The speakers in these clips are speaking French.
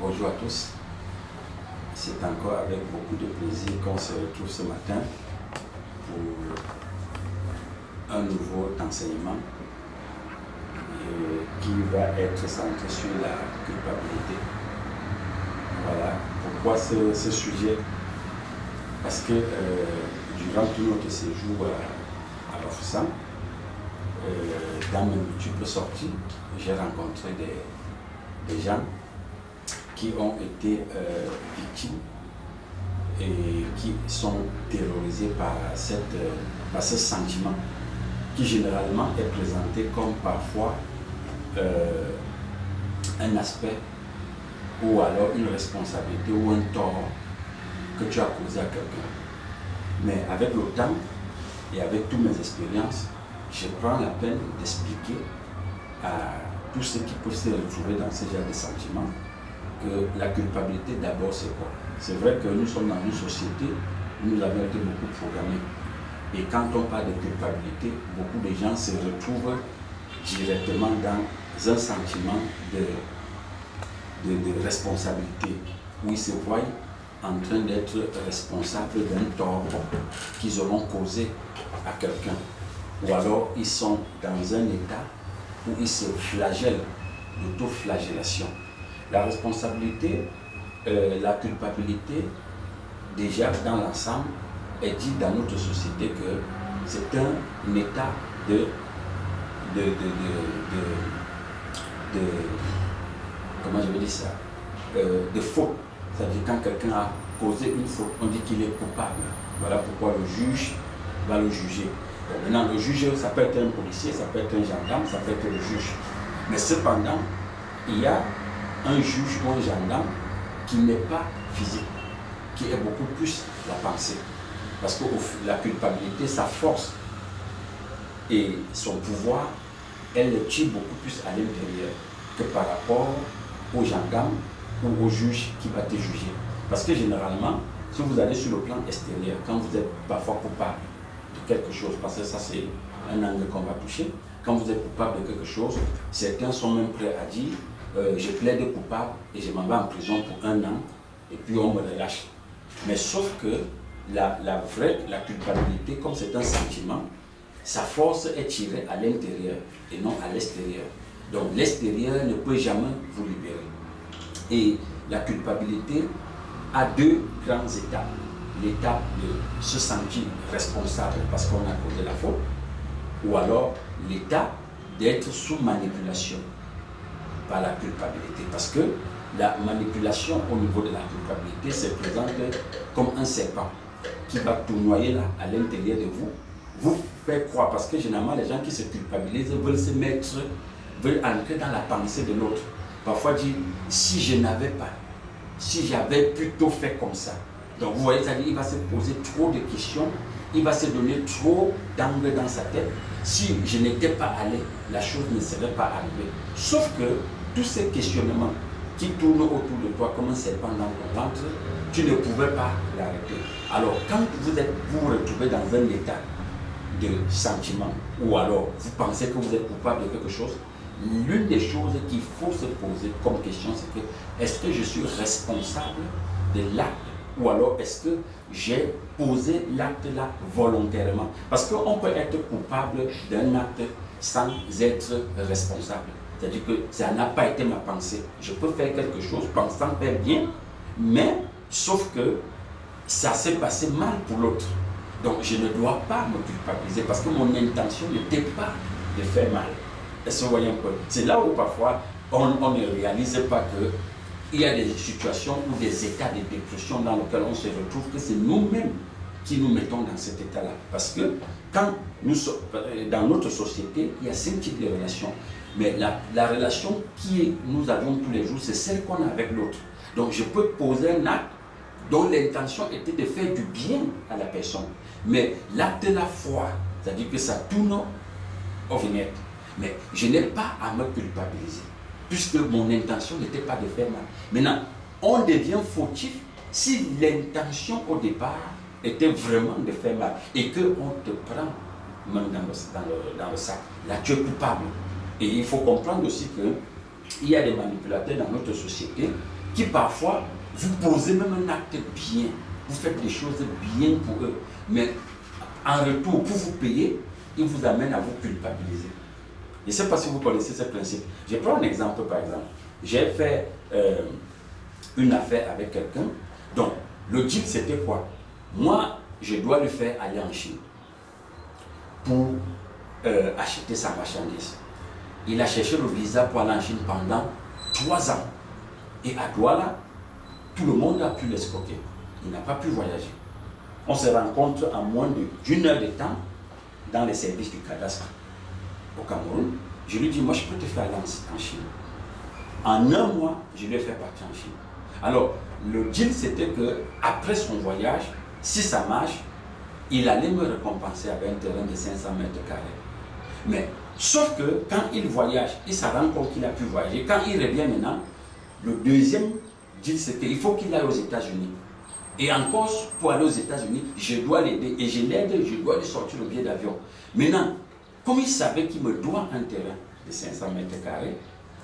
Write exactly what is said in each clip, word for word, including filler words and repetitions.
Bonjour à tous. C'est encore avec beaucoup de plaisir qu'on se retrouve ce matin pour un nouveau enseignement qui va être centré sur la culpabilité. Voilà. Pourquoi ce, ce sujet? Parce que euh, durant tout notre séjour à, à Bafoussam, euh, dans mes multiples sorties, j'ai rencontré des, des gens qui ont été euh, victimes et qui sont terrorisés par, cette, euh, par ce sentiment qui généralement est présenté comme parfois euh, un aspect ou alors une responsabilité ou un tort que tu as causé à quelqu'un. Mais avec le temps et avec toutes mes expériences, je prends la peine d'expliquer à tous ceux qui peuvent se retrouver dans ce genre de sentiments que la culpabilité d'abord c'est quoi? C'est vrai que nous sommes dans une société où nous avons été beaucoup programmés. Et quand on parle de culpabilité, beaucoup de gens se retrouvent directement dans un sentiment de, de, de responsabilité, où ils se voient en train d'être responsables d'un tort qu'ils auront causé à quelqu'un. Ou alors ils sont dans un état où ils se flagellent, d'autoflagellation. La responsabilité, euh, la culpabilité, déjà dans l'ensemble, est dit dans notre société que c'est un état de, de, de, de, de, de comment je vais dire ça, euh, de faute. C'est-à-dire quand quelqu'un a causé une faute, on dit qu'il est coupable. Voilà pourquoi le juge va le juger. Bon, maintenant, le juge, ça peut être un policier, ça peut être un gendarme, ça peut être le juge. Mais cependant, il y a un juge ou un gendarme qui n'est pas physique, qui est beaucoup plus la pensée. Parce que la culpabilité, sa force et son pouvoir, elle le tire beaucoup plus à l'intérieur que par rapport au gendarme ou au juge qui va te juger. Parce que généralement, si vous allez sur le plan extérieur, quand vous êtes parfois coupable de quelque chose, parce que ça c'est un angle qu'on va toucher, quand vous êtes coupable de quelque chose, certains sont même prêts à dire euh, je plaide coupable et je m'en vais en prison pour un an et puis on me relâche. Mais sauf que la, la vraie, la culpabilité, comme c'est un sentiment, sa force est tirée à l'intérieur et non à l'extérieur. Donc l'extérieur ne peut jamais vous libérer. Et la culpabilité a deux grandes étapes. L'étape de se sentir responsable parce qu'on a causé la faute, ou alors l'étape d'être sous manipulation par la culpabilité. Parce que la manipulation au niveau de la culpabilité se présente comme un serpent qui va tournoyer là, à l'intérieur de vous, vous faire croire, parce que généralement les gens qui se culpabilisent veulent se mettre, veulent entrer dans la pensée de l'autre. Parfois dire, si je n'avais pas, si j'avais plutôt fait comme ça. Donc vous voyez, c'est-à-dire il va se poser trop de questions, il va se donner trop d'angles dans sa tête. Si je n'étais pas allé, la chose ne serait pas arrivée. Sauf que tous ces questionnements qui tournent autour de toi comme un serpent dans ton ventre, tu ne pouvais pas l'arrêter. Alors quand vous êtes, vous vous retrouvez dans un état de sentiment, ou alors vous pensez que vous êtes coupable de quelque chose, l'une des choses qu'il faut se poser comme question, c'est que est-ce que je suis responsable de l'acte ou alors est-ce que j'ai posé l'acte là volontairement? Parce qu'on peut être coupable d'un acte sans être responsable. C'est-à-dire que ça n'a pas été ma pensée. Je peux faire quelque chose pensant faire bien, mais sauf que ça s'est passé mal pour l'autre. Donc je ne dois pas me culpabiliser parce que mon intention n'était pas de faire mal. Est-ce que vous voyez un peu? C'est là où parfois on, on ne réalise pas qu'il y a des situations ou des états de dépression dans lesquels on se retrouve que c'est nous-mêmes qui nous mettons dans cet état-là. Parce que quand nous sommes dans notre société, il y a cinq types de relations. Mais la, la relation qui nous avons tous les jours, c'est celle qu'on a avec l'autre. Donc je peux poser un acte dont l'intention était de faire du bien à la personne. Mais l'acte de la foi, c'est-à-dire que ça tourne au vinaigre. Mais je n'ai pas à me culpabiliser, puisque mon intention n'était pas de faire mal. Maintenant, on devient fautif si l'intention au départ était vraiment de faire mal et qu'on te prend même dans le, dans le, dans le sac. Là, tu es coupable. Et il faut comprendre aussi qu'il y a des manipulateurs dans notre société qui parfois, vous posez même un acte bien, vous faites des choses bien pour eux, mais en retour, pour vous payer, ils vous amènent à vous culpabiliser. Je ne sais pas si vous connaissez ce principe. Je prends un exemple par exemple. J'ai fait euh, une affaire avec quelqu'un. Donc, le deal c'était quoi? Moi, je dois le faire aller en Chine pour euh, acheter sa marchandise. Il a cherché le visa pour aller en Chine pendant trois ans. Et à Douala, tout le monde a pu l'escroquer. Il n'a pas pu voyager. On se rencontre en moins d'une heure de temps dans les services du cadastre au Cameroun. Je lui dis, moi je peux te faire aller en Chine. En un mois, je lui ai fait partir en Chine. Alors, le deal c'était que après son voyage, si ça marche, il allait me récompenser avec un terrain de cinq cents mètres carrés. Mais, sauf que quand il voyage, il se rend compte qu'il a pu voyager. Quand il revient maintenant, le deuxième deal c'est qu'il faut qu'il aille aux États-Unis. Et encore, pour aller aux États-Unis, je dois l'aider. Et je l'aide, je dois lui sortir le billet d'avion. Maintenant, comme il savait qu'il me doit un terrain de cinq cents mètres carrés,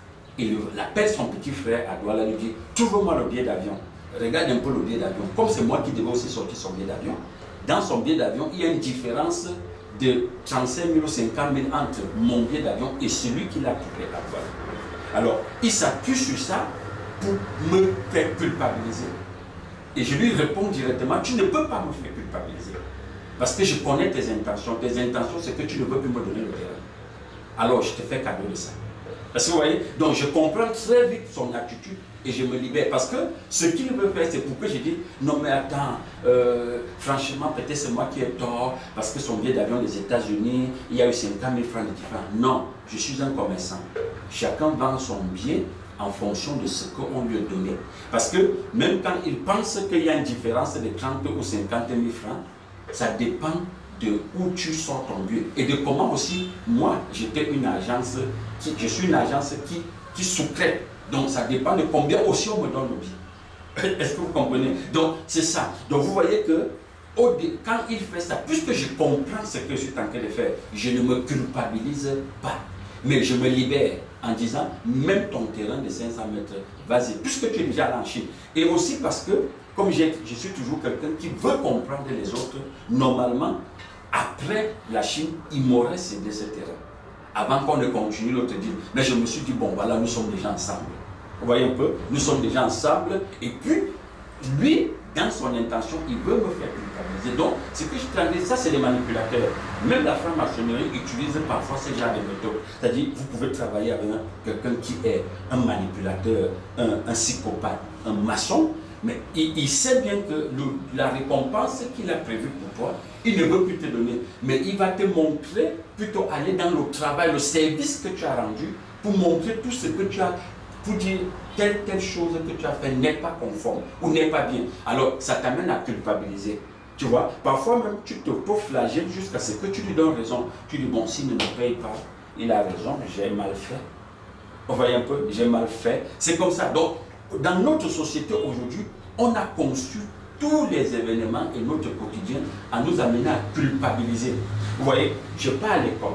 il appelle son petit frère à Douala, lui dit, trouve-moi le billet d'avion. Regarde un peu le billet d'avion. Comme c'est moi qui devais aussi sortir son billet d'avion, dans son billet d'avion, il y a une différence de trente-cinq mille ou cinquante mille entre mon billet d'avion et celui qu'il a trouvé à Douala. Alors, il s'appuie sur ça pour me faire culpabiliser. Et je lui réponds directement, tu ne peux pas me faire culpabiliser. Parce que je connais tes intentions. Tes intentions, c'est que tu ne veux plus me donner le terrain. Alors, je te fais cadeau de ça. Parce que vous voyez, donc je comprends très vite son attitude et je me libère. Parce que ce qu'il veut faire, c'est pour que je dise, non mais attends, euh, franchement, peut-être c'est moi qui ai tort, parce que son billet d'avion des États-Unis, il y a eu cinquante mille francs de différence. Non, je suis un commerçant. Chacun vend son billet en fonction de ce qu'on lui a donné. Parce que même quand il pense qu'il y a une différence de trente ou cinquante mille francs, ça dépend de où tu sors ton billet et de comment aussi, moi, j'étais une agence, qui, je suis une agence qui, qui sous-traite. Donc ça dépend de combien aussi on me donne le billet. Est-ce que vous comprenez? Donc c'est ça. Donc vous voyez que au dé, quand il fait ça, puisque je comprends ce que je suis en train de faire, je ne me culpabilise pas. Mais je me libère en disant, même ton terrain de cinq cents mètres, vas-y, puisque tu es déjà allé en Chine. Et aussi parce que, comme je suis toujours quelqu'un qui veut comprendre les autres, normalement, après la Chine, il m'aurait cédé ce terrain. Avant qu'on ne continue l'autre deal. Mais je me suis dit, bon, voilà, nous sommes déjà ensemble. Vous voyez un peu? Nous sommes déjà ensemble. Et puis, lui, dans son intention, il veut me faire culpabiliser. Donc, ce que je te dis, ça, c'est des manipulateurs. Même la franc-maçonnerie utilise parfois ce genre de méthode. C'est-à-dire, vous pouvez travailler avec quelqu'un qui est un manipulateur, un, un psychopathe, un maçon, mais il, il sait bien que le, la récompense qu'il a prévue pour toi, il ne veut plus te donner. Mais il va te montrer, plutôt aller dans le travail, le service que tu as rendu, pour montrer tout ce que tu as, pour dire telle, telle chose que tu as fait n'est pas conforme ou n'est pas bien. Alors, ça t'amène à culpabiliser. Tu vois, parfois même, tu te flagelles jusqu'à ce que tu lui donnes raison. Tu dis, bon, s'il ne me paye pas, il a raison, j'ai mal fait. Vous voyez un peu, j'ai mal fait. C'est comme ça. Donc, dans notre société aujourd'hui, on a conçu tous les événements et notre quotidien à nous amener à culpabiliser. Vous voyez, je pars à l'école,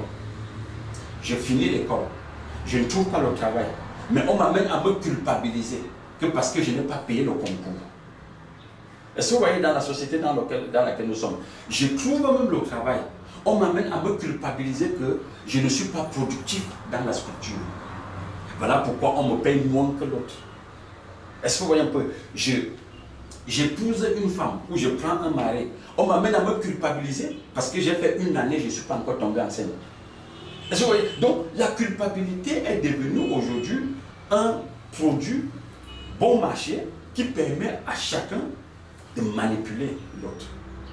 je finis l'école, je ne trouve pas le travail, mais on m'amène à me culpabiliser que parce que je n'ai pas payé le concours. Est-ce que vous voyez dans la société dans laquelle, dans laquelle nous sommes, je trouve même le travail, on m'amène à me culpabiliser que je ne suis pas productif dans la structure. Voilà pourquoi on me paye moins que l'autre. Est-ce que vous voyez un peu? Je, j'épouse une femme ou je prends un mari. On m'amène à me culpabiliser parce que j'ai fait une année, je ne suis pas encore tombé enceinte. Est-ce que vous voyez? Donc la culpabilité est devenue aujourd'hui un produit bon marché qui permet à chacun de manipuler l'autre.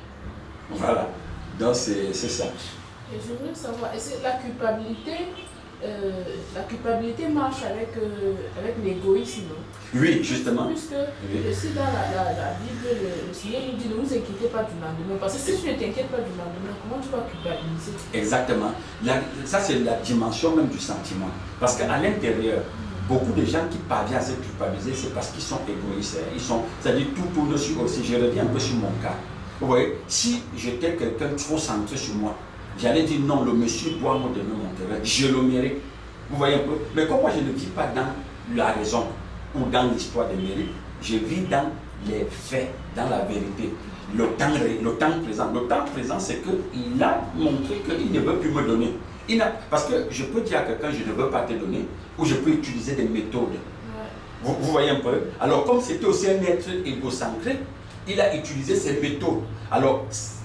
Voilà. Donc c'est ça. Et je voudrais savoir, est-ce que la culpabilité, euh, la culpabilité marche avec, euh, avec l'égoïsme? Oui, justement. Puisque oui. Si dans la, la, la Bible, le, le Seigneur nous dit ne vous inquiétez pas du lendemain. Parce que si tu ne t'inquiètes pas du lendemain, comment tu vas culpabiliser? Exactement. La, ça, c'est la dimension même du sentiment. Parce qu'à l'intérieur, beaucoup de gens qui parviennent à se culpabiliser, c'est parce qu'ils sont égoïstes. Ils sont, c'est-à-dire tout tourne sur aussi. Je reviens un peu sur mon cas. Vous voyez, si j'étais quelqu'un trop centré sur moi, j'allais dire non, le monsieur doit me donner mon terrain, je le mérite. Vous voyez un peu. Mais comme moi, je ne vis pas dans la raison, ou dans l'histoire des mérites, je vis dans les faits, dans la vérité. Le temps, le temps présent. Le temps présent, c'est qu'il a montré qu'il ne veut plus me donner. Il a, parce que je peux dire à quelqu'un, je ne veux pas te donner, ou je peux utiliser des méthodes. Vous, vous voyez un peu? Alors, comme c'était aussi un être égocentré, il a utilisé ces méthodes. Alors,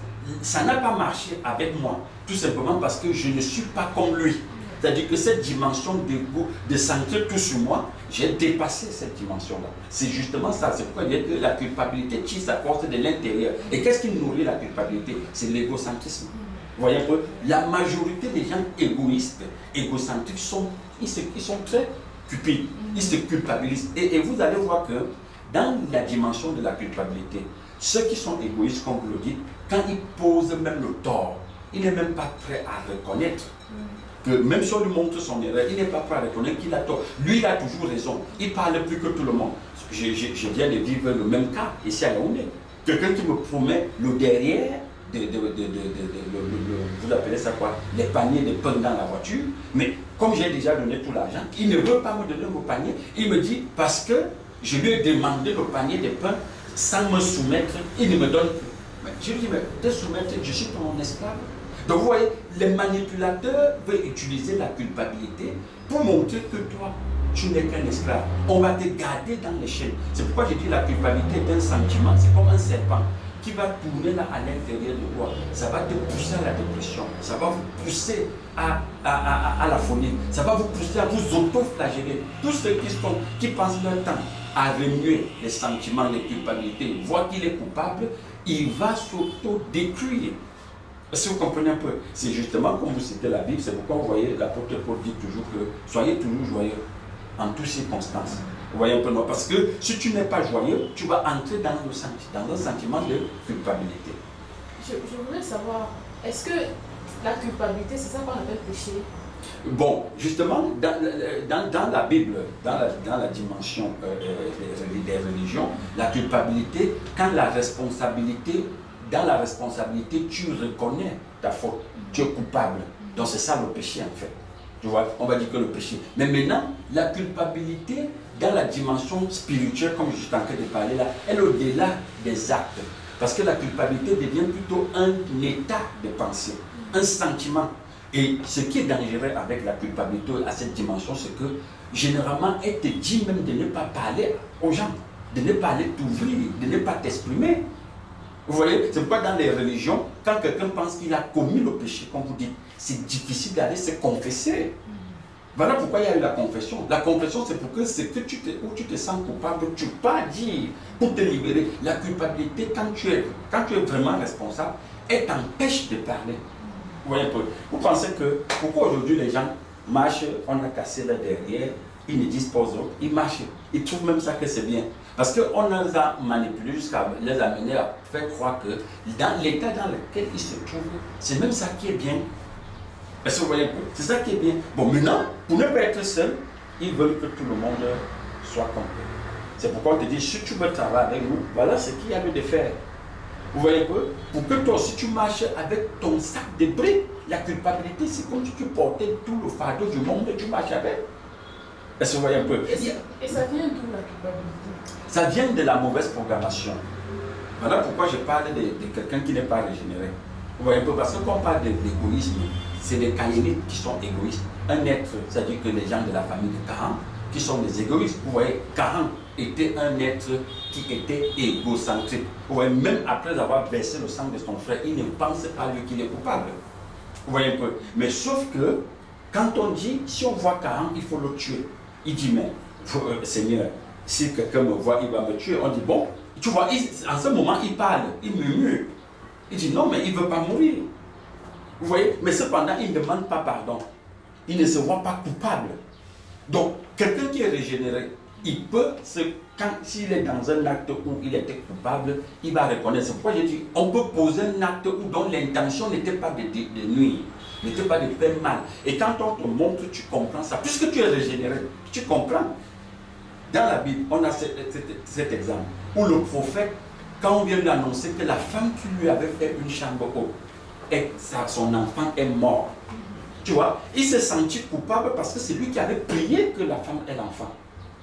ça n'a pas marché avec moi, tout simplement parce que je ne suis pas comme lui. C'est-à-dire que cette dimension d'égo, de centrer tout sur moi, j'ai dépassé cette dimension-là. C'est justement ça. C'est pourquoi il dit que la culpabilité tire sa force de l'intérieur. Et qu'est-ce qui nourrit la culpabilité? C'est l'égocentrisme. Vous voyez un peu? La majorité des gens égoïstes, égocentriques, sont, ils, se, ils sont très cupides. Ils se culpabilisent. Et, et vous allez voir que dans la dimension de la culpabilité, ceux qui sont égoïstes, comme vous le dites, quand ils posent même le tort, il n'est même pas prêt à reconnaître que même si on lui montre son erreur, il n'est pas prêt à reconnaître qu'il a tort. Lui, il a toujours raison. Il parle plus que tout le monde. Je, je, je viens de vivre le même cas ici à Yaoundé. Quelqu'un qui me promet le derrière, de, de, de, de, de, de, de, de, vous appelez ça quoi? Les paniers de pain dans la voiture. Mais comme j'ai déjà donné tout l'argent, il ne veut pas me donner mon panier. Il me dit, parce que je lui ai demandé le panier de pain sans me soumettre, il ne me donne plus. Mais je lui dis, mais te soumettre, je suis ton esclave. Donc vous voyez, les manipulateurs veulent utiliser la culpabilité pour montrer que toi, tu n'es qu'un esclave. On va te garder dans les chaînes. C'est pourquoi je dis la culpabilité est un sentiment. C'est comme un serpent qui va tourner là à l'intérieur de toi. Ça va te pousser à la dépression. Ça va vous pousser à, à, à, à la folie. Ça va vous pousser à vous auto-flageller. Tous ceux qui, sont, qui passent leur temps à remuer les sentiments, les culpabilités, voient qu'il est coupable, il va s'auto-détruire. Si vous comprenez un peu, c'est justement comme vous citez la Bible, c'est pourquoi vous voyez l'apôtre Paul dit toujours que soyez toujours joyeux en toutes circonstances. Vous voyez un peu, non? Parce que si tu n'es pas joyeux, tu vas entrer dans, le senti dans un sentiment de culpabilité. Je, je voudrais savoir, est-ce que la culpabilité, c'est ça qu'on appelle péché? Bon, justement, dans, dans, dans la Bible, dans la, dans la dimension euh, des, des religions, la culpabilité, quand la responsabilité, dans la responsabilité, tu reconnais ta faute, tu es coupable. Donc c'est ça le péché en fait. Tu vois, on va dire que le péché. Mais maintenant, la culpabilité, dans la dimension spirituelle, comme je suis en train de parler là, elle est au-delà des actes. Parce que la culpabilité devient plutôt un état de pensée, un sentiment. Et ce qui est dangereux avec la culpabilité à cette dimension, c'est que généralement, elle te dit même de ne pas parler aux gens, de ne pas aller t'ouvrir, de ne pas t'exprimer. Vous voyez, c'est pourquoi dans les religions, quand quelqu'un pense qu'il a commis le péché, comme vous dites, c'est difficile d'aller se confesser. Voilà pourquoi il y a eu la confession. La confession, c'est pour que ce que tu te, où tu te sens coupable, tu ne peux pas dire pour te libérer. La culpabilité, quand tu es, quand tu es vraiment responsable, elle t'empêche de parler. Vous voyez un peu. Vous pensez que pourquoi aujourd'hui les gens marchent, on a cassé là derrière, ils ne disent pas aux autres, ils marchent, ils trouvent même ça que c'est bien. Parce qu'on les a manipulés jusqu'à les amener à faire croire que dans l'état dans lequel ils se trouvent, c'est même ça qui est bien. Est-ce que vous voyez un peu? C'est ça qui est bien. Bon, maintenant, pour ne pas être seul, ils veulent que tout le monde soit complet. C'est pourquoi on te dit, si tu veux travailler avec nous, voilà ce qu'il y a lieu de faire. Vous voyez un peu? Pour que toi aussi tu marches avec ton sac de briques, la culpabilité, c'est comme si tu portais tout le fardeau du monde et tu marches avec. Est-ce que vous voyez un peu? Et ça, et ça vient d'où la culpabilité? Ça vient de la mauvaise programmation. Voilà pourquoi je parle de, de quelqu'un qui n'est pas régénéré. Vous voyez un peu? Parce que quand on parle de l'égoïsme, c'est les Caïnites qui sont égoïstes. Un être, c'est-à-dire que les gens de la famille de Caïn, qui sont des égoïstes. Vous voyez, Caïn était un être qui était égocentrique. Vous voyez, même après avoir versé le sang de son frère, il ne pense pas lui qu'il est coupable. Vous voyez un peu? Mais sauf que, quand on dit, si on voit Caïn, il faut le tuer. Il dit, mais, euh, Seigneur, si quelqu'un me voit, il va me tuer. On dit, bon, tu vois, il, en ce moment, il parle, il murmure. Il dit, non, mais il ne veut pas mourir. Vous voyez? Mais cependant, il ne demande pas pardon. Il ne se voit pas coupable. Donc, quelqu'un qui est régénéré, il peut, s'il est dans un acte où il était coupable, il va reconnaître. C'est pourquoi j'ai dit, on peut poser un acte où dont l'intention n'était pas de, de, de nuire, n'était pas de faire mal. Et quand on te montre, tu comprends ça. Puisque tu es régénéré, tu comprends. Dans la Bible, on a cet, cet, cet exemple où le prophète, quand on vient lui annoncer que la femme qui lui avait fait une chambre haute, et ça, son enfant est mort. Tu vois, il s'est senti coupable parce que c'est lui qui avait prié que la femme ait l'enfant.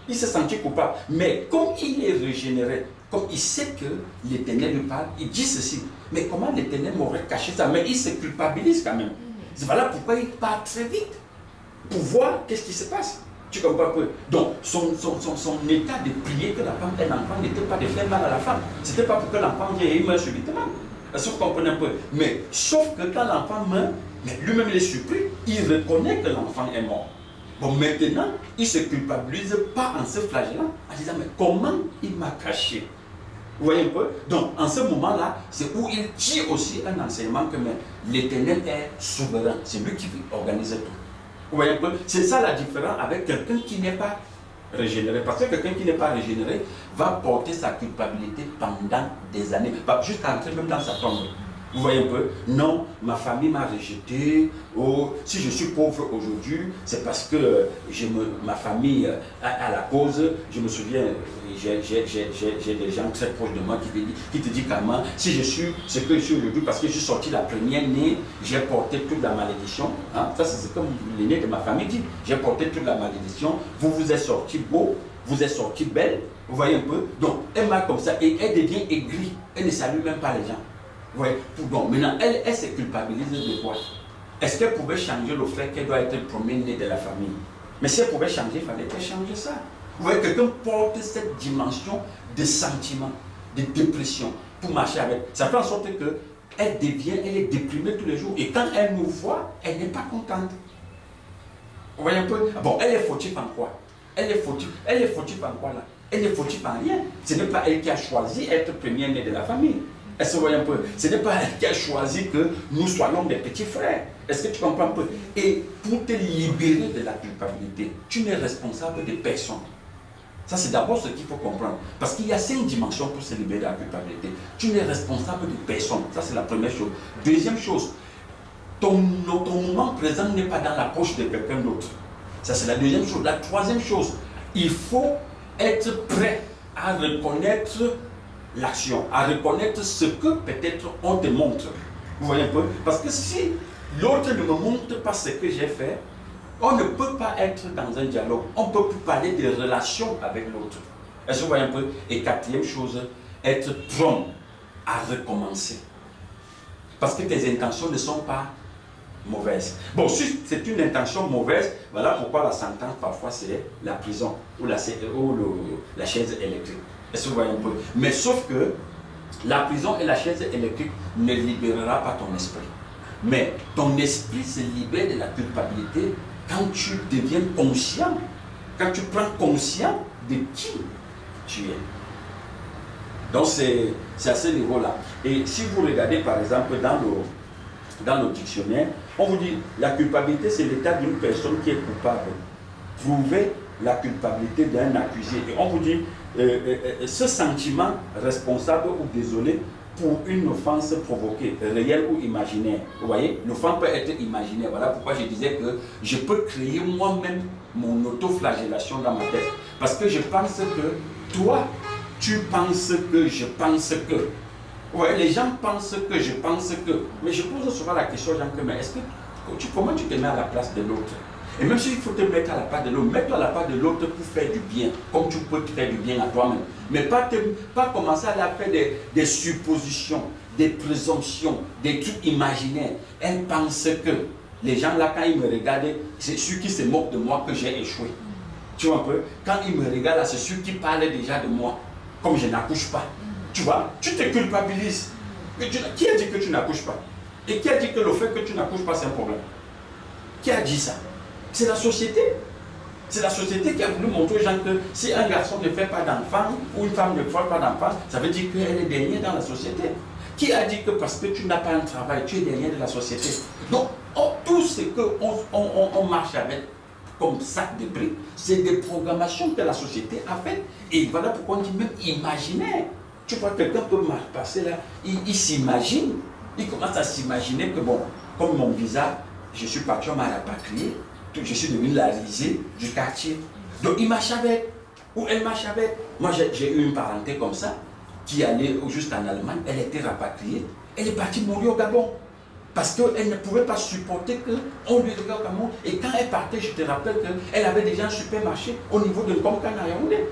Il s'est senti coupable. Mais comme il est régénéré, comme il sait que l'Éternel lui parle, il dit ceci. Mais comment l'Éternel m'aurait caché ça? Mais il se culpabilise quand même. Voilà pourquoi il part très vite pour voir qu'est-ce qui se passe. Tu comprends un peu? Donc, son, son, son, son état de prier que la femme ait un enfant n'était pas de faire mal à la femme. Ce n'était pas pour que l'enfant vienne et il meure subitement. Est-ce que vous comprenez un peu? Mais sauf que quand l'enfant meurt, lui-même il est surpris, il reconnaît que l'enfant est mort. Bon, maintenant, il ne se culpabilise pas en se flagellant, en disant, mais comment il m'a caché? Vous voyez un peu? Donc, en ce moment-là, c'est où il tire aussi un enseignement que l'Éternel est souverain. C'est lui qui organise tout. Vous voyez un peu? C'est ça la différence avec quelqu'un qui n'est pas régénéré. Parce que quelqu'un qui n'est pas régénéré va porter sa culpabilité pendant des années, jusqu'à entrer même dans sa tombe. Vous voyez un peu? Non, ma famille m'a rejeté. Oh, si je suis pauvre aujourd'hui, c'est parce que je me, ma famille a, a la cause. Je me souviens, j'ai des gens très proches de moi qui te disent, qui te disent comment, si je suis ce que je suis aujourd'hui, parce que je suis sorti la première née, j'ai porté toute la malédiction. Hein? Ça, c'est ce que l'aîné de ma famille dit. J'ai porté toute la malédiction. Vous vous êtes sorti beau, vous êtes sorti belle. Vous voyez un peu? Donc, elle m'a comme ça et elle devient aigrie. Elle ne salue même pas les gens. Ouais. Bon, maintenant, elle, elle se culpabilise de quoi? Est-ce qu'elle pouvait changer le fait qu'elle doit être le premier-né de la famille? Mais si elle pouvait changer, il fallait qu'elle change ça. Vous voyez, quelqu'un porte cette dimension de sentiment, de dépression pour marcher avec. Ça fait en sorte qu'elle devient, elle est déprimée tous les jours. Et quand elle nous voit, elle n'est pas contente. Vous voyez un peu? Bon, elle est fautive en quoi? Elle est fautive. Elle est fautive en quoi là? Elle est fautive en rien. Ce n'est pas elle qui a choisi d'être première-né de la famille. Est-ce que vous voyez un peu? Ce n'est pas elle qui a choisi que nous soyons des petits frères. Est-ce que tu comprends un peu? Et pour te libérer de la culpabilité, tu n'es responsable de personne. Ça, c'est d'abord ce qu'il faut comprendre. Parce qu'il y a cinq dimensions pour se libérer de la culpabilité. Tu n'es responsable de personne. Ça, c'est la première chose. Deuxième chose, ton, ton moment présent n'est pas dans la poche de quelqu'un d'autre. Ça, c'est la deuxième chose. La troisième chose, il faut être prêt à reconnaître l'action, à reconnaître ce que peut-être on te montre. Vous voyez un peu? Parce que si l'autre ne me montre pas ce que j'ai fait, on ne peut pas être dans un dialogue. On ne peut plus parler de relations avec l'autre. Est-ce que vous voyez un peu? Et quatrième chose, être prompt à recommencer. Parce que tes intentions ne sont pas mauvaises. Bon, si c'est une intention mauvaise, voilà pourquoi la sentence parfois c'est la prison ou la, ou le, la chaise électrique. Est-ce que vous voyez un peu? Mais sauf que la prison et la chaise électrique ne libérera pas ton esprit. Mais ton esprit se libère de la culpabilité quand tu deviens conscient, quand tu prends conscience de qui tu es. Donc c'est à ce niveau-là. Et si vous regardez par exemple dans le, dans le dictionnaire, on vous dit la culpabilité c'est l'état d'une personne qui est coupable. Prouver la culpabilité d'un accusé. Et on vous dit euh, euh, ce sentiment responsable ou désolé pour une offense provoquée, réelle ou imaginaire. Vous voyez, l'offense peut être imaginaire. Voilà pourquoi je disais que je peux créer moi-même mon auto-flagellation dans ma tête. Parce que je pense que toi, tu penses que je pense que. Ouais, les gens pensent que je pense que. Mais je pose souvent la question aux gens que, mais est-ce que tu, comment tu te mets à la place de l'autre? Et même s'il faut te mettre à la part de l'autre, mets-toi à la part de l'autre pour faire du bien, comme tu peux te faire du bien à toi-même. Mais pas, te, pas commencer à la faire des, des suppositions, des présomptions, des trucs imaginaires. Elle pense que les gens là, quand ils me regardent, c'est ceux qui se moquent de moi que j'ai échoué. Tu vois un peu? Quand ils me regardent, c'est ceux qui parlent déjà de moi, comme je n'accouche pas. Tu vois? Tu te culpabilises. Tu, qui a dit que tu n'accouches pas? Et qui a dit que le fait que tu n'accouches pas, c'est un problème? Qui a dit ça? C'est la société. C'est la société qui a voulu montrer aux gens que si un garçon ne fait pas d'enfant ou une femme ne fait pas d'enfant, ça veut dire qu'elle est dernière dans la société. Qui a dit que parce que tu n'as pas un travail, tu es dernière de la société? Donc, oh, tout ce qu'on on, on, on marche avec comme sac de briques, c'est des programmations que la société a faites. Et voilà pourquoi on dit même imaginaire. Tu vois, quelqu'un peut passer là, il, il s'imagine, il commence à s'imaginer que bon, comme mon visage, je suis parti, on m'a rapatrié, je suis devenu la risée du quartier. Donc il marche avec, ou elle marche avec. Moi j'ai eu une parenté comme ça, qui allait juste en Allemagne, elle était rapatriée, elle est partie mourir au Gabon. Parce qu'elle ne pouvait pas supporter qu'on lui regarde comme moi. Et quand elle partait, je te rappelle qu'elle avait déjà un supermarché au niveau de Nkomkan à Yaoundé.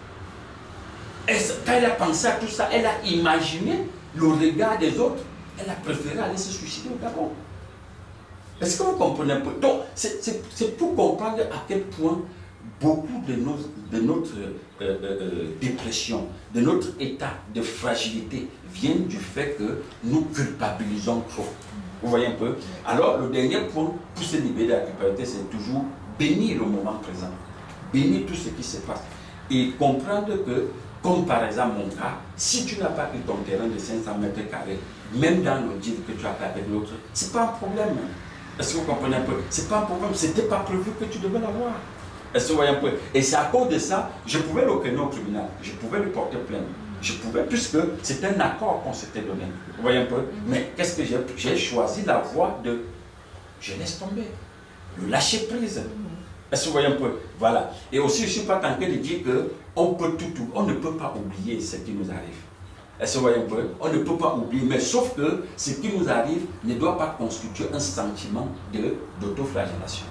Quand elle a pensé à tout ça, elle a imaginé le regard des autres. Elle a préféré aller se suicider au Gabon. Est-ce que vous comprenez un peu? Donc, c'est pour comprendre à quel point beaucoup de, nos, de notre euh, euh, dépression, de notre état de fragilité viennent du fait que nous culpabilisons trop. Vous voyez un peu? Alors, le dernier point pour se libérer de la culpabilité, c'est toujours bénir le moment présent. Bénir tout ce qui se passe. Et comprendre que, comme par exemple mon cas, si tu n'as pas eu ton terrain de cinq cents mètres carrés, même dans le deal que tu as fait avec l'autre, ce n'est pas un problème. Est-ce que vous comprenez un peu? Ce n'est pas un problème, ce n'était pas prévu que tu devais l'avoir. Est-ce que vous voyez un peu? Et c'est à cause de ça, je pouvais le connaître au tribunal, je pouvais lui porter plainte. Je pouvais, puisque c'est un accord qu'on s'était donné. Vous voyez un peu? Mais qu'est-ce que j'ai J'ai choisi la voie de je laisse tomber, le lâcher prise. Est-ce que vous voyez un peu? Voilà. Et aussi, je ne suis pas tenté de dire qu'on peut tout, tout, on ne peut pas oublier ce qui nous arrive. Est-ce que vous voyez un peu? On ne peut pas oublier, mais sauf que ce qui nous arrive ne doit pas constituer un sentiment d'autoflagellation.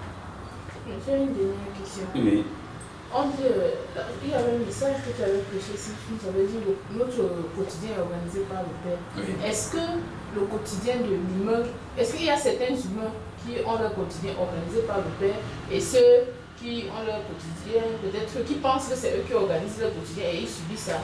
J'ai une dernière question. Oui. On dit, euh, il y avait un message que tu avais prêché, si tu nous avais dit que notre quotidien est organisé par le Père. Oui. Est-ce que le quotidien de l'humain, est-ce qu'il y a certains humains qui ont leur quotidien organisé par le Père et ceux qui ont leur quotidien, peut-être qui pensent que c'est eux qui organisent leur quotidien et ils subissent ça?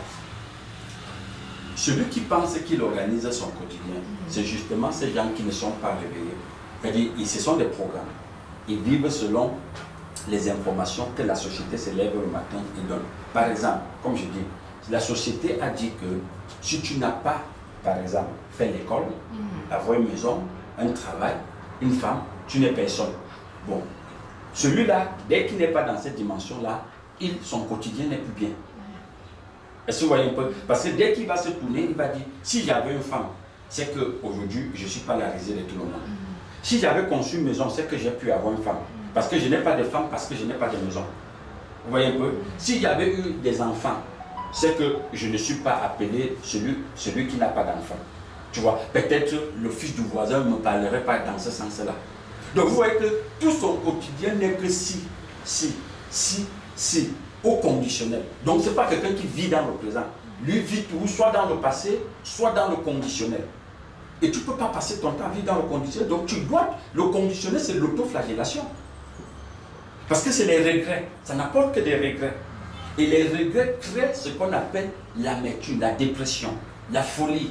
Celui qui pense qu'il organise son quotidien, mm-hmm. c'est justement ces gens qui ne sont pas réveillés. C'est-à-dire, ce sont des programmes. Ils vivent selon les informations que la société se lève le matin et donne. Par exemple, comme je dis, la société a dit que si tu n'as pas, par exemple, fait l'école, mm-hmm. avoir une maison, un travail, une femme, tu n'es personne. Bon, celui-là, dès qu'il n'est pas dans cette dimension-là, son quotidien n'est plus bien. Est-ce que vous voyez un peu? Parce que dès qu'il va se tourner, il va dire, si j'avais une femme, c'est qu'aujourd'hui, je ne suis pas la risée de tout le monde. Mm-hmm. Si j'avais conçu une maison, c'est que j'ai pu avoir une femme. Parce que je n'ai pas de femme, parce que je n'ai pas de maison. Vous voyez un peu? Si j'avais eu des enfants, c'est que je ne suis pas appelé celui, celui qui n'a pas d'enfant. Tu vois, peut-être le fils du voisin ne me parlerait pas dans ce sens-là. Donc vous voyez que tout son quotidien n'est que si, si, si, si, au conditionnel. Donc ce n'est pas quelqu'un qui vit dans le présent. Lui vit tout, soit dans le passé, soit dans le conditionnel. Et tu ne peux pas passer ton temps à vivre dans le conditionnel. Donc tu dois, le conditionnel c'est l'autoflagellation. Parce que c'est les regrets, ça n'apporte que des regrets. Et les regrets créent ce qu'on appelle l'amertume, la dépression, la folie.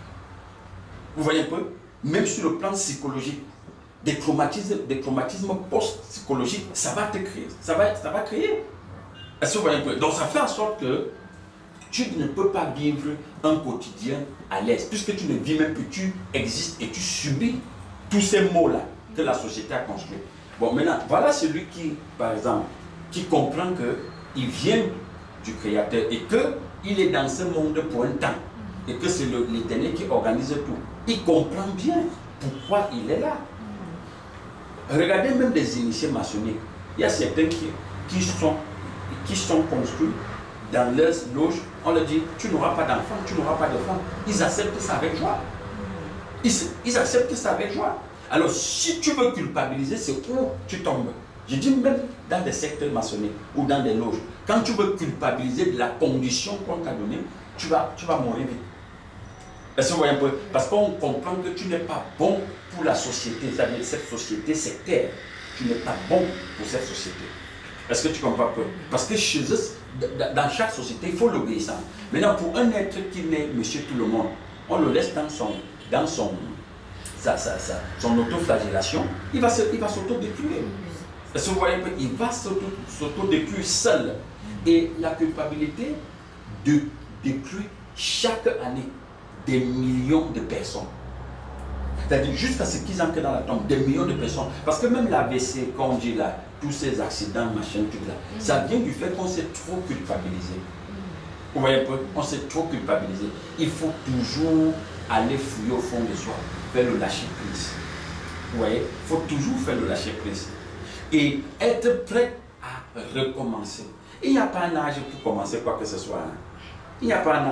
Vous voyez un peu? Même sur le plan psychologique, des traumatismes, des traumatismes post-psychologiques, ça va te créer, ça va, ça va créer. Est-ce que vous voyez un peu? Donc ça fait en sorte que tu ne peux pas vivre un quotidien à l'aise, puisque tu ne vis même plus, tu existes et tu subis tous ces maux-là que la société a construits. Bon, maintenant, voilà celui qui, par exemple, qui comprend qu'il vient du Créateur et qu'il est dans ce monde pour un temps et que c'est l'Éternel qui organise tout. Il comprend bien pourquoi il est là. Regardez même des initiés maçonniques. Il y a certains qui, qui, sont, qui sont construits dans leurs loges. On leur dit, tu n'auras pas d'enfant, tu n'auras pas de femme. Ils acceptent ça avec joie. Ils, ils acceptent ça avec joie. Alors, si tu veux culpabiliser, c'est où tu tombes. Je dis même dans des secteurs maçonniques ou dans des loges. Quand tu veux culpabiliser de la condition qu'on t'a donnée, tu vas, tu vas mourir vite. Est-ce que vous voyez un peu? Parce qu'on comprend que tu n'es pas bon pour la société. C'est-à-dire cette société sectaire. Tu n'es pas bon pour cette société. Est-ce que tu comprends un peu? Parce que chez eux, dans chaque société, il faut l'obéissance. Maintenant, pour un être qui n'est monsieur tout le monde, on le laisse dans son... Dans son Ça, ça, ça, son autoflagellation, il va s'auto-détruire. Est-ce que vous voyez, il va s'auto-détruire seul. Et la culpabilité de détruire chaque année des millions de personnes. C'est-à-dire jusqu'à ce qu'ils entrent dans la tombe, des millions de personnes. Parce que même l'A V C, quand on dit là, tous ces accidents, machin, tout là, mm-hmm. ça vient du fait qu'on s'est trop culpabilisé. Mm-hmm. Vous voyez un peu, on s'est trop culpabilisé. Il faut toujours aller fouiller au fond de soi, faire le lâcher prise. Vous voyez, il faut toujours faire le lâcher prise. Et être prêt à recommencer. Il n'y a pas un âge pour commencer quoi que ce soit. Hein. Il n'y a pas un âge.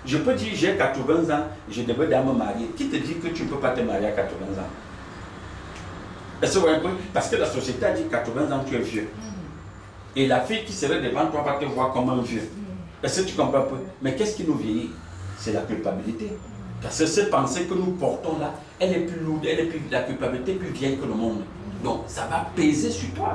Je peux dire, j'ai quatre-vingts ans, je devais me marier. Qui te dit que tu ne peux pas te marier à quatre-vingts ans? Est-ce que vous voyez un peu? Parce que la société a dit quatre-vingts ans, tu es vieux. Et la fille qui serait devant toi va te voir comme un vieux. Est-ce que tu comprends un peu? Mais qu'est-ce qui nous vieillit? C'est la culpabilité. Parce que cette pensée que nous portons là, elle est plus lourde, elle est plus, la culpabilité est plus vieille que le monde. Donc, ça va peser sur toi.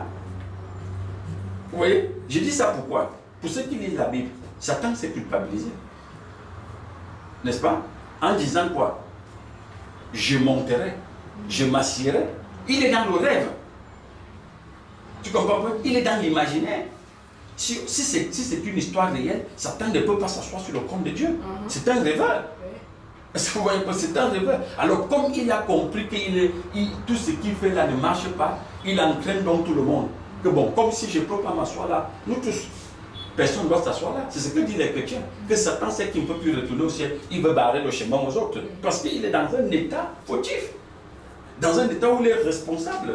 Vous voyez? Je dis ça pourquoi? Pour ceux qui lisent la Bible, Satan s'est culpabilisé. N'est-ce pas? En disant quoi? Je monterai, je m'assierai. Il est dans le rêve. Tu comprends pas? Il est dans l'imaginaire. Si, si c'est si c'est une histoire réelle, Satan ne peut pas s'asseoir sur le compte de Dieu. Mm-hmm. C'est un rêveur. Est-ce que vous voyez pas? C'est un rêveur. Alors, comme il a compris que il est, il, tout ce qu'il fait là ne marche pas, il entraîne donc tout le monde. Que bon, comme si je ne peux pas m'asseoir là, nous tous, personne ne doit s'asseoir là. C'est ce que disent les chrétiens. Que Satan sait qu'il ne peut plus retourner au ciel. Il veut barrer le chemin aux autres. Parce qu'il est dans un état fautif. Dans un état où il est responsable.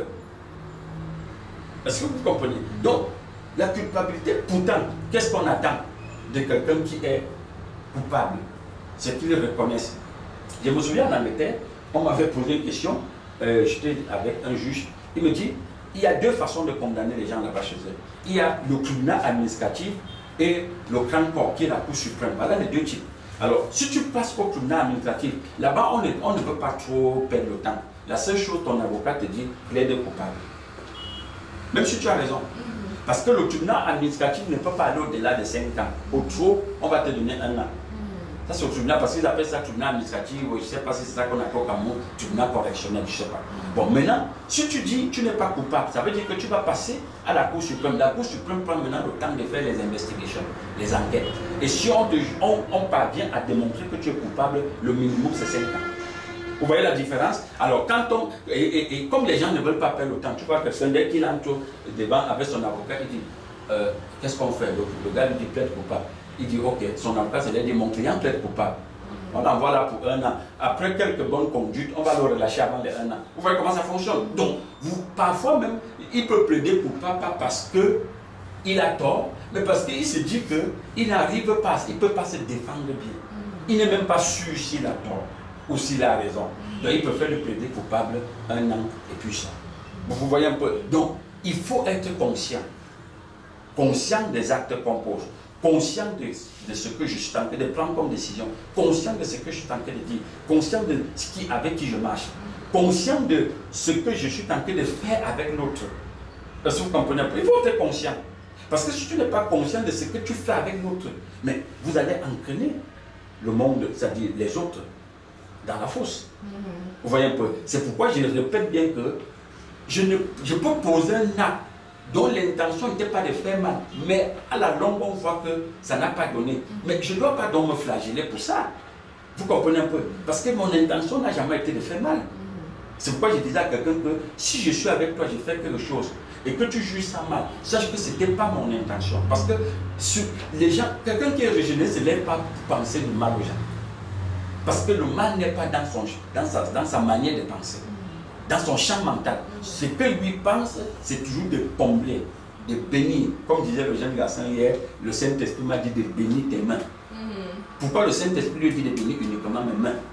Est-ce que vous comprenez? Donc, la culpabilité, pourtant, qu'est-ce qu'on attend de quelqu'un qui est coupable? C'est qu'il reconnaisse. Je me souviens en Angleterre, on m'avait posé une question, euh, j'étais avec un juge, il me dit, il y a deux façons de condamner les gens là-bas chez eux. Il y a le tribunal administratif et le Grand Corps, qui est la Cour suprême. Voilà les deux types. Alors, si tu passes au tribunal administratif, là-bas, on, on ne peut pas trop perdre le temps. La seule chose, ton avocat te dit, plaide coupable. Même si tu as raison. Parce que le tribunal administratif ne peut pas aller au-delà de cinq ans. Au trop, on va te donner un an. Ça, c'est au tribunal, parce qu'ils appellent ça tribunal administratif, ou je ne sais pas si c'est ça qu'on appelle comme mot, tribunal correctionnel, je ne sais pas. Bon, maintenant, si tu dis que tu n'es pas coupable, ça veut dire que tu vas passer à la Cour suprême. La Cour suprême prend maintenant le temps de faire les investigations, les enquêtes. Et si on, te, on, on parvient à démontrer que tu es coupable, le minimum, c'est cinq ans. Vous voyez la différence? Alors, quand on. Et, et, et comme les gens ne veulent pas perdre le temps, tu vois que dès qu'il entre devant avec son avocat, il dit euh, qu'est-ce qu'on fait? Le, le gars lui dit plaide coupable. Il dit ok, son avocat, c'est lui dit mon client plaide coupable. On l'envoie là pour un an. Après quelques bonnes conduites, on va le relâcher avant les un an. Vous voyez comment ça fonctionne? Donc, vous, parfois même, il peut plaider coupable pas parce qu'il a tort, mais parce qu'il se dit qu'il n'arrive pas, il ne peut pas se défendre bien. Il n'est même pas sûr s'il a tort ou s'il a raison. Donc, il peut faire le plaider coupable un an et puis ça. Vous voyez un peu? Donc, il faut être conscient. Conscient des actes qu'on pose. Conscient de, de ce que je suis en train de prendre comme décision. Conscient de ce que je suis en train de dire. Conscient de ce qui, avec qui je marche. Conscient de ce que je suis en train de faire avec l'autre. Est-ce que vous comprenez? Il faut être conscient. Parce que si tu n'es pas conscient de ce que tu fais avec l'autre, mais vous allez entraîner le monde, c'est-à-dire les autres, dans la fosse. Mm-hmm. Vous voyez un peu? C'est pourquoi je répète bien que je, ne, je peux poser un acte dont l'intention n'était pas de faire mal, mais à la longue on voit que ça n'a pas donné. Mm-hmm. Mais je ne dois pas donc me flageller pour ça. Vous comprenez un peu? Parce que mon intention n'a jamais été de faire mal. Mm-hmm. C'est pourquoi je disais à quelqu'un que si je suis avec toi, je fais quelque chose, et que tu juges ça mal, sache que ce n'était pas mon intention. Parce que sur les gens, quelqu'un qui est régénéré ne se lève pas pour penser du mal aux gens. Parce que le mal n'est pas dans, son, dans, sa, dans sa manière de penser, dans son champ mental. Ce que lui pense, c'est toujours de combler, de bénir. Comme disait le jeune garçon hier, le Saint-Esprit m'a dit de bénir tes mains. Mm-hmm. Pourquoi le Saint-Esprit lui dit de bénir uniquement mes mains?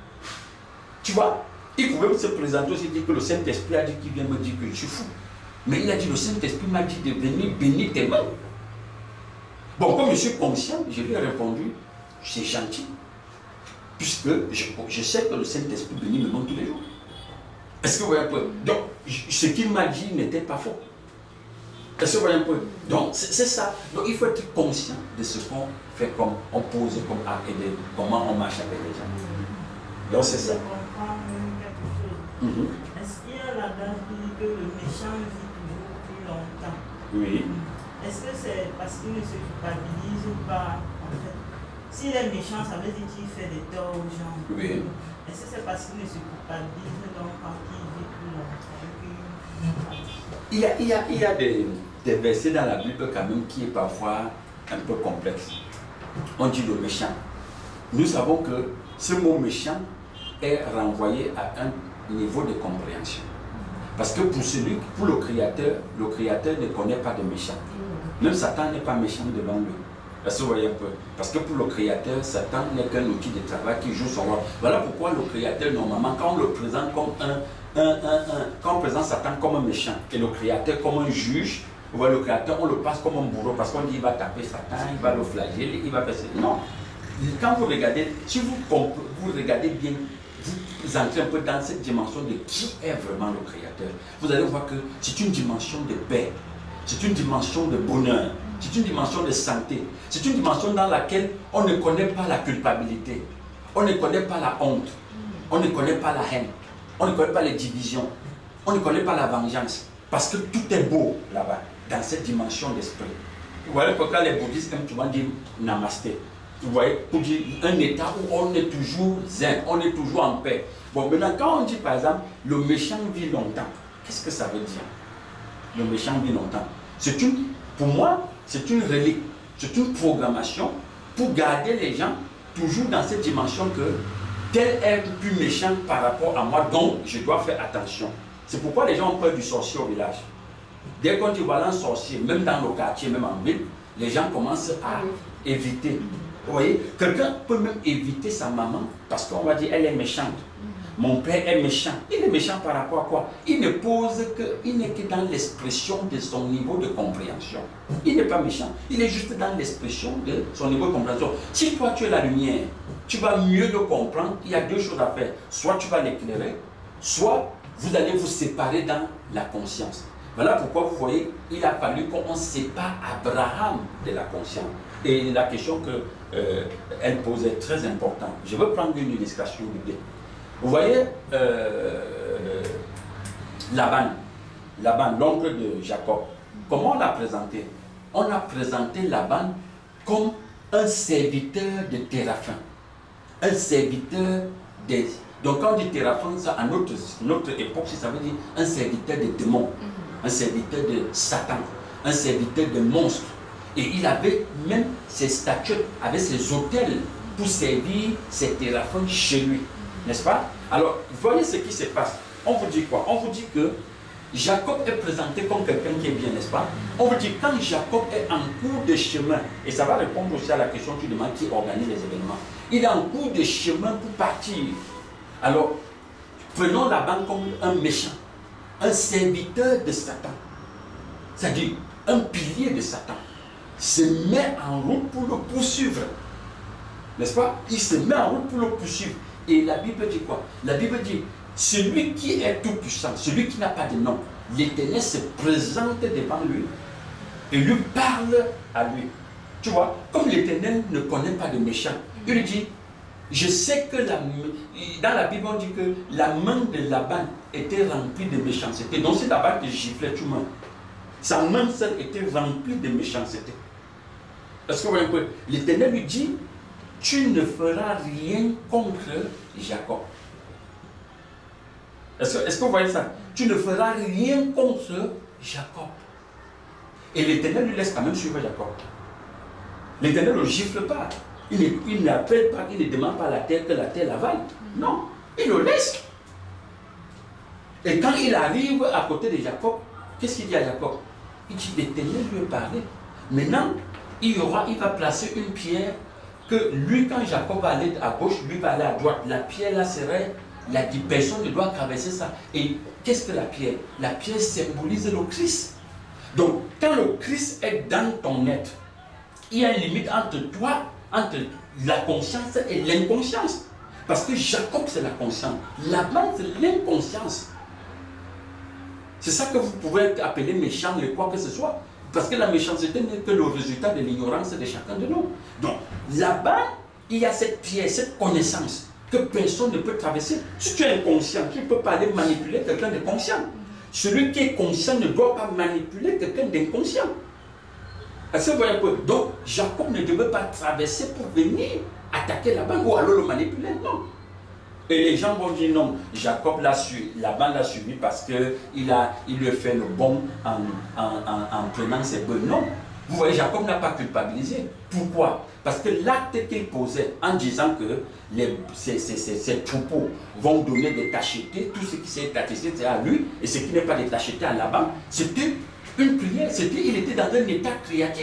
Tu vois, il pouvait se présenter aussi, dire que le Saint-Esprit a dit qu'il vient me dire que je suis fou. Mais il a dit, le Saint-Esprit m'a dit de venir bénir tes mains. Bon, comme je suis conscient, je lui ai répondu, c'est gentil. Puisque je, je sais que le Saint-Esprit bénit mes mains tous les jours. Est-ce que vous voyez un peu? Donc, ce qu'il m'a dit n'était pas faux. Est-ce que vous voyez un peu? Donc, c'est ça. Donc, il faut être conscient de ce qu'on fait, comme on pose, comme acte, et de comment on marche avec les gens. Donc, c'est ça. Mm-hmm. Est-ce qu'il y a l'adage qui dit que le méchant vit toujours plus longtemps? Oui. Est-ce que c'est parce qu'il ne se culpabilise ou pas, en fait? S'il est méchant, ça veut dire qu'il fait des torts aux gens. Oui. Est-ce que c'est parce qu'il ne se culpabilise donc quand il vit plus longtemps? Il y a, il y a, il y a des, des versets dans la Bible quand même qui est parfois un peu complexe. On dit le méchant. Nous savons que ce mot méchant est renvoyé à un niveau de compréhension. Parce que pour celui, pour le Créateur, le Créateur ne connaît pas de méchant. Même Satan n'est pas méchant devant lui. Parce que vous voyez un peu, parce que pour le créateur, Satan n'est qu'un outil de travail qui joue son rôle. Voilà pourquoi le créateur, normalement, quand on le présente comme un, un, un, un quand on présente Satan comme un méchant et le créateur comme un juge, vous voyez, le créateur, on le passe comme un bourreau parce qu'on dit il va taper Satan, il va le flageller, il va faire ça. Non. Quand vous regardez, si vous, vous regardez bien, vous entrez un peu dans cette dimension de qui est vraiment le créateur. Vous allez voir que c'est une dimension de paix, c'est une dimension de bonheur, c'est une dimension de santé, c'est une dimension dans laquelle on ne connaît pas la culpabilité, on ne connaît pas la honte, on ne connaît pas la haine, on ne connaît pas les divisions, on ne connaît pas la vengeance, parce que tout est beau là-bas, dans cette dimension d'esprit. Vous voyez que quand les bouddhistes aiment souvent dire namasté, vous voyez, pour dire un état où on est toujours zen, on est toujours en paix. Bon, maintenant, quand on dit par exemple, le méchant vit longtemps, qu'est-ce que ça veut dire? Le méchant vit longtemps. C'est une, pour moi, c'est une relique, c'est une programmation pour garder les gens toujours dans cette dimension que tel est plus méchant par rapport à moi, donc je dois faire attention. C'est pourquoi les gens ont peur du sorcier au village. Dès qu'on dit voilà un sorcier, même dans le quartier, même en ville, les gens commencent à éviter. Vous voyez, quelqu'un peut même éviter sa maman parce qu'on va dire elle est méchante. Mon père est méchant. Il est méchant par rapport à quoi? Il ne pose que, il n'est que dans l'expression de son niveau de compréhension. Il n'est pas méchant. Il est juste dans l'expression de son niveau de compréhension. Si toi tu es la lumière, tu vas mieux le comprendre. Il y a deux choses à faire. Soit tu vas l'éclairer, soit vous allez vous séparer dans la conscience. Voilà pourquoi vous voyez, il a fallu qu'on sépare Abraham de la conscience. Et la question qu'elle euh, pose est très importante. Je veux prendre une illustration biblique. Vous voyez, euh, Laban, Laban, l'oncle de Jacob, comment on l'a présenté? On a présenté Laban comme un serviteur de Téraphin, un serviteur des... Donc quand on dit Téraphin, ça, à notre, notre époque, ça veut dire un serviteur de démons, un serviteur de Satan, un serviteur de monstres. Et il avait même ses statues, avait ses hôtels pour servir ses Téraphins chez lui. N'est-ce pas? Alors, voyez ce qui se passe. On vous dit quoi? On vous dit que Jacob est présenté comme quelqu'un qui est bien, n'est-ce pas? On vous dit quand Jacob est en cours de chemin, et ça va répondre aussi à la question que tu demandes qui organise les événements. Il est en cours de chemin pour partir. Alors, prenons Laban comme un méchant, un serviteur de Satan. C'est-à-dire un pilier de Satan. Se met en route pour le poursuivre. N'est-ce pas? Il se met en route pour le poursuivre. Et la Bible dit quoi? La Bible dit, celui qui est tout puissant, celui qui n'a pas de nom, l'Éternel se présente devant lui et lui parle à lui. Tu vois, comme l'Éternel ne connaît pas de méchant, il lui dit, je sais que la, dans la Bible on dit que la main de Laban était remplie de méchanceté. Donc si Laban te giflait, tu meurs. Sa main seule était remplie de méchanceté. Est-ce que vous voyez un peu? L'Éternel lui dit, tu ne feras rien contre Jacob. Est-ce que, est-ce que vous voyez ça? Tu ne feras rien contre Jacob. Et l'Éternel lui laisse quand même suivre Jacob. L'Éternel ne le gifle pas. Il n'appelle pas, il ne demande pas à la terre que la terre l'avale. Non, il le laisse. Et quand il arrive à côté de Jacob, qu'est-ce qu'il dit à Jacob? Il dit, l'Éternel lui a parlé. Maintenant, il, y aura, il va placer une pierre que lui, quand Jacob va aller à gauche, lui va aller à droite. La pierre là serait, la personne ne doit traverser ça. Et qu'est-ce que la pierre? La pierre symbolise le Christ. Donc, quand le Christ est dans ton être, il y a une limite entre toi, entre la conscience et l'inconscience. Parce que Jacob, c'est la conscience. Laban, c'est l'inconscience. C'est ça que vous pouvez appeler méchant et quoi que ce soit. Parce que la méchanceté n'est que le résultat de l'ignorance de chacun de nous. Donc, là-bas, il y a cette pièce, cette connaissance que personne ne peut traverser. Si tu es inconscient, tu ne peux pas aller manipuler quelqu'un de conscient. Celui qui est conscient ne doit pas manipuler quelqu'un d'inconscient. Est-ce que vous voyez un peu? Donc, Jacob ne devait pas traverser pour venir attaquer Laban ou alors le manipuler. Non. Et les gens vont dire non, Jacob l'a suivi, Laban l'a suivi parce qu'il a, il lui a fait le bon en, en, en, en prenant ses bœufs. Non. Vous voyez, Jacob n'a pas culpabilisé. Pourquoi? Parce que l'acte qu'il posait en disant que les, ces, ces, ces, ces troupeaux vont donner des tachetés, tout ce qui s'est tacheté c'est à lui, et ce qui n'est pas des tachetés à Laban, c'était une prière, c'était, il était dans un état créatif.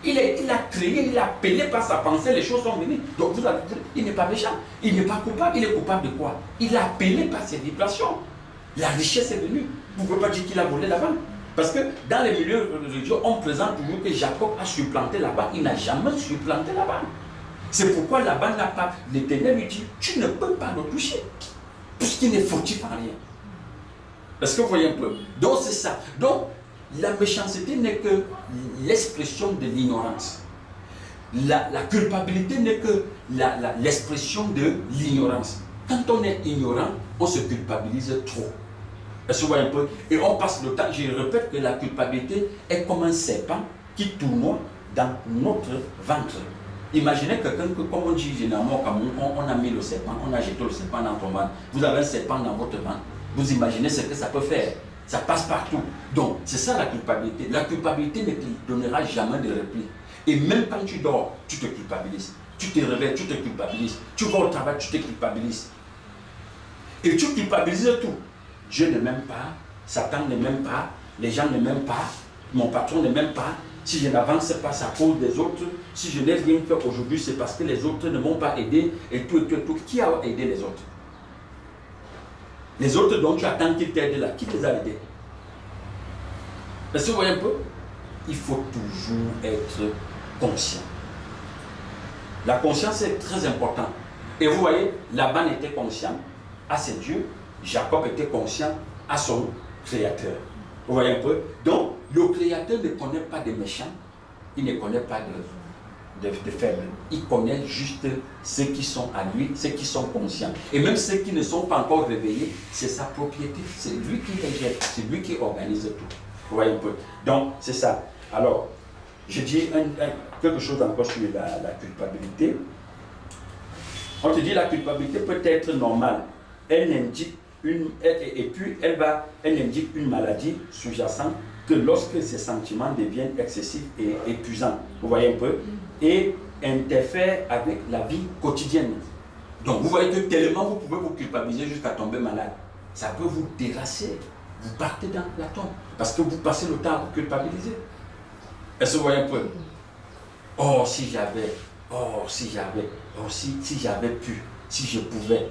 Il, est, il a créé, il a appelé par sa pensée, les choses sont venues. Donc vous avez dit, il n'est pas méchant, il n'est pas coupable. Il est coupable de quoi? Il a appelé par ses vibrations. La richesse est venue. Vous ne pouvez pas dire qu'il a volé la banque. Parce que dans les milieux religieux, on présente toujours que Jacob a supplanté la banque. Il n'a jamais supplanté la banque. C'est pourquoi la banque n'a pas. L'Éternel lui dit, tu ne peux pas le toucher. Puisqu'il n'est fautif en rien. Est-ce que vous voyez un peu? Donc c'est ça. Donc la méchanceté n'est que l'expression de l'ignorance. La, la culpabilité n'est que l'expression de l'ignorance. Quand on est ignorant, on se culpabilise trop. Est-ce que vous voyez un peu? Et on passe le temps, je répète que la culpabilité est comme un serpent qui tourne dans notre ventre. Imaginez quelqu'un que, comme on dit généralement, comme on, on a mis le serpent, on a jeté le serpent dans ton ventre. Vous avez un serpent dans votre ventre. Vous imaginez ce que ça peut faire. Ça passe partout. Donc, c'est ça la culpabilité. La culpabilité ne te donnera jamais de repli. Et même quand tu dors, tu te culpabilises. Tu te réveilles, tu te culpabilises. Tu vas au travail, tu te culpabilises. Et tu culpabilises tout. Dieu ne m'aime pas, Satan ne m'aime pas, les gens ne m'aiment pas, mon patron ne m'aime pas. Si je n'avance pas, c'est à cause des autres. Si je n'ai rien fait aujourd'hui, c'est parce que les autres ne m'ont pas aidé. Et tout, et tout, et tout. Qui a aidé les autres? Les autres dont tu attends qu'ils t'aident là, qui les a aidés? Est-ce que vous voyez un peu? Il faut toujours être conscient. La conscience est très importante. Et vous voyez, Laban était conscient à ses dieux, Jacob était conscient à son créateur. Vous voyez un peu? Donc, le créateur ne connaît pas de méchants, il ne connaît pas de, de, de faibles. Il connaît juste ceux qui sont à lui, ceux qui sont conscients. Et même ceux qui ne sont pas encore réveillés, c'est sa propriété. C'est lui qui les gère, c'est lui qui organise tout. Vous voyez un peu? Donc, c'est ça. Alors, je dis un, un, quelque chose encore sur la, la culpabilité. On te dit la culpabilité peut être normale. Elle indique une, et, et puis elle, va, elle indique une maladie sous-jacente que lorsque ces sentiments deviennent excessifs et épuisants, vous voyez un peu, et interfèrent avec la vie quotidienne. Donc vous voyez que tellement vous pouvez vous culpabiliser jusqu'à tomber malade. Ça peut vous déracer. Vous partez dans la tombe parce que vous passez le temps à vous culpabiliser. Est-ce que vous voyez un peu? Oh, si j'avais, oh, si j'avais, oh, si, si j'avais pu, si je pouvais.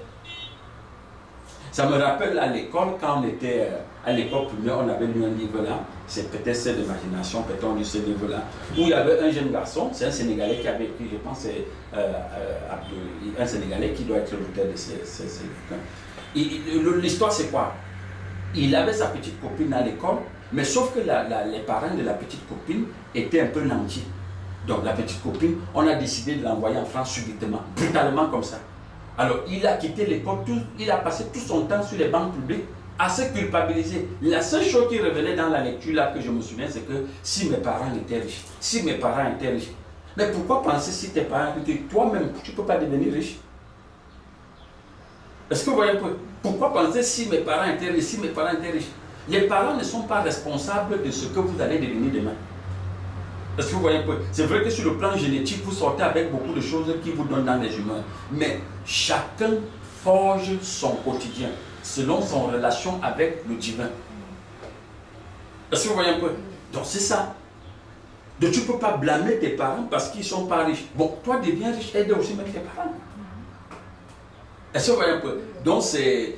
Ça me rappelle à l'école, quand on était à l'école primaire, on avait lu un livre là, c'est peut-être celle d'imagination, peut-être on lit ce livre-là, où il y avait un jeune garçon, c'est un Sénégalais qui avait écrit, je pense, c'est euh, euh, un Sénégalais qui doit être l'auteur de ces livres. L'histoire c'est quoi? Il avait sa petite copine à l'école, mais sauf que la, la, les parents de la petite copine étaient un peu nantis. Donc la petite copine, on a décidé de l'envoyer en France subitement, brutalement comme ça. Alors il a quitté l'école, il a passé tout son temps sur les bancs publics à se culpabiliser. La seule chose qui revenait dans la lecture là que je me souviens, c'est que si mes parents étaient riches, si mes parents étaient riches. Mais pourquoi penser si tes parents étaient riches? Toi-même, tu ne peux pas devenir riche. Est-ce que vous voyez un peu? Pourquoi penser si mes parents étaient riches, si mes parents étaient riches? Les parents ne sont pas responsables de ce que vous allez devenir demain. Est-ce que vous voyez un peu? C'est vrai que sur le plan génétique, vous sortez avec beaucoup de choses qui vous donnent dans les humains. Mais chacun forge son quotidien selon son relation avec le divin. Est-ce que vous voyez un peu? Donc c'est ça. Donc tu ne peux pas blâmer tes parents parce qu'ils ne sont pas riches. Bon, toi deviens riche, aide aussi même tes parents. Est-ce que vous voyez un peu? Donc c'est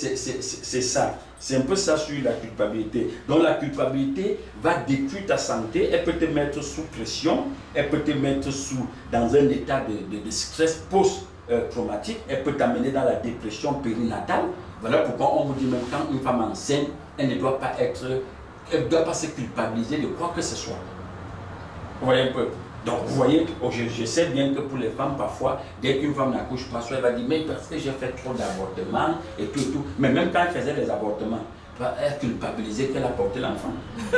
ça. C'est un peu ça sur la culpabilité. Donc la culpabilité va détruire ta santé, elle peut te mettre sous pression, elle peut te mettre sous, dans un état de, de, de stress post-traumatique, elle peut t'amener dans la dépression périnatale. Voilà pourquoi on vous dit même quand une femme enceinte, elle ne doit pas être, elle ne doit pas se culpabiliser de quoi que ce soit. Vous voyez un peu? Donc vous voyez, je, je sais bien que pour les femmes parfois, dès qu'une femme n'accouche pas, soit elle va dire mais parce que j'ai fait trop d'avortements et tout et tout. Mais même quand elle faisait les avortements, elle culpabilisait qu'elle a porté l'enfant.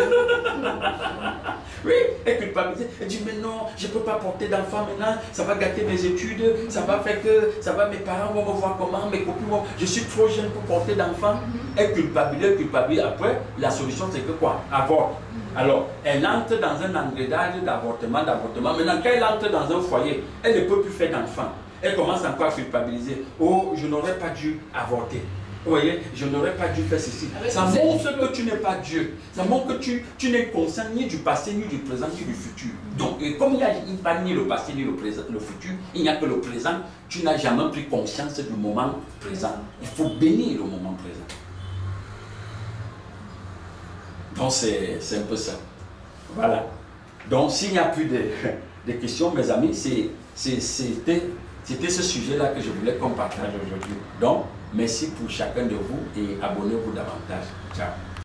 Oui, elle culpabilisait. Elle dit mais non, je ne peux pas porter d'enfant maintenant, ça va gâter mes études, ça va faire que, ça va, mes parents vont me voir comment, mes copines vont, je suis trop jeune pour porter d'enfant. Elle culpabilise, elle culpabilise. Après, la solution c'est que quoi? Avorte. Alors, elle entre dans un engrenage d'avortement, d'avortement. Maintenant, quand elle entre dans un foyer, elle ne peut plus faire d'enfant. Elle commence encore à culpabiliser. Oh, je n'aurais pas dû avorter. Vous voyez, je n'aurais pas dû faire ceci. Avec Ça montre que tu n'es pas Dieu. Ça montre que tu, tu n'es conscient ni du passé, ni du présent, ni du futur. Donc, et comme il n'y a pas ni le passé, ni le présent, le futur, il n'y a que le présent, tu n'as jamais pris conscience du moment présent. Il faut bénir le moment présent. Donc, c'est un peu ça. Voilà. Donc, s'il n'y a plus de, de questions, mes amis, c'était ce sujet-là que je voulais qu'on partage aujourd'hui. Donc, merci pour chacun de vous et abonnez-vous davantage. Ciao.